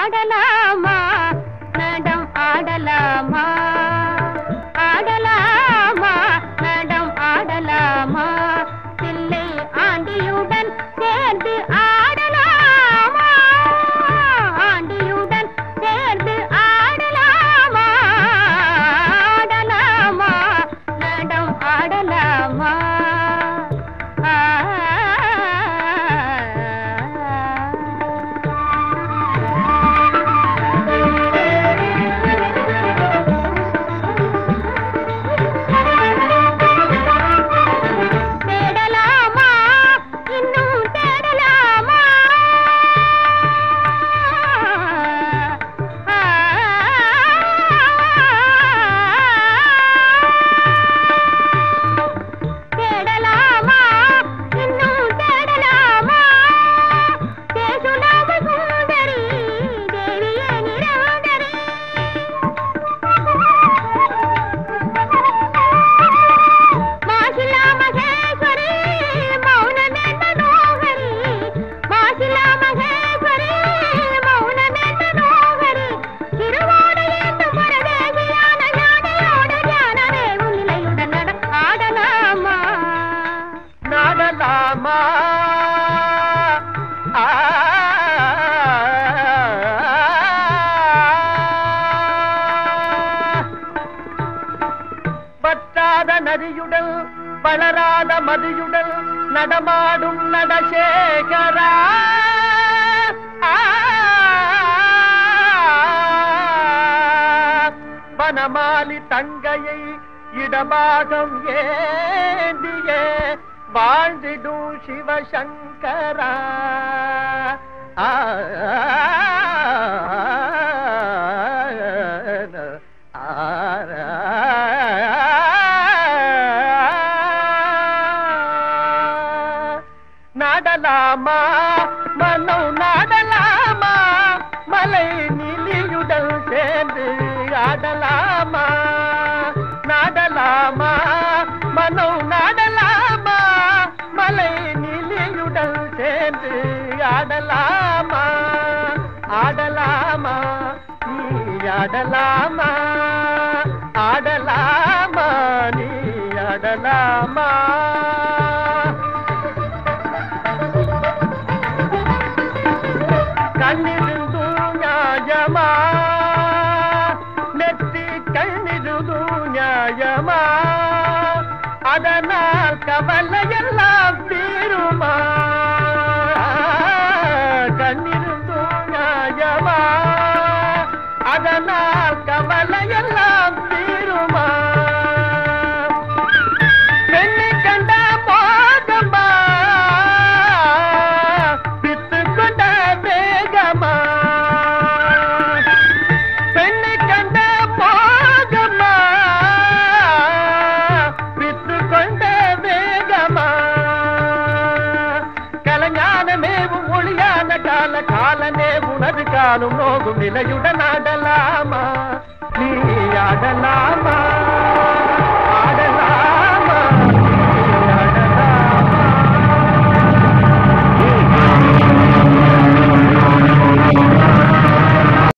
ஆடலாமா நடம் ஆடலாமா ஆடலாமா நடம் ஆடலாமா தில்லை ஆண்டியுடன் சேர்ந்து ஆடலாமா ஆண்டியுடன் சேர்ந்து ஆடலாமா ஆடலாமா நடம் ஆடலாமா நதியுடல் வளராத மதியுடல் நடமாடும் நடசேகரா வனமாலி தங்கையை இடபாகம் ஏந்தியே வாழ்ந்திடும் சிவசங்கரா நாடலாமா மனம் நாடலாமா மலை நிலியுடல் சேர்ந்து ஆடலாமா நாடலாமா மனம் நாடலாமா மலை நிலியுடல் சேர்ந்து ஆடலாமா ஆடலாமா நீ ஆடலாமா ஆடலாமா நீ ஆடலாமா கண்ணிருந்தும் நியாயமா நெற்றி கண்ணிருந்தும் நியாயமா அதனால் கவலையெல்லாம் தீருமா கண்ணிருந்தும் நியாயமா அதனால் கவலையெல்லாம் தீருமா பெண்ணை கண்ட போகமா பித்து கொண்ட வேகமா பெண்ணை கண்ட போகமா பித்து கொண்ட வேகமா கலைஞானமேவும் ஒளியான கால காலனே உனது காணும் நோகும் நிலையுடன் ஆடலாமா நீ ஆடலாமா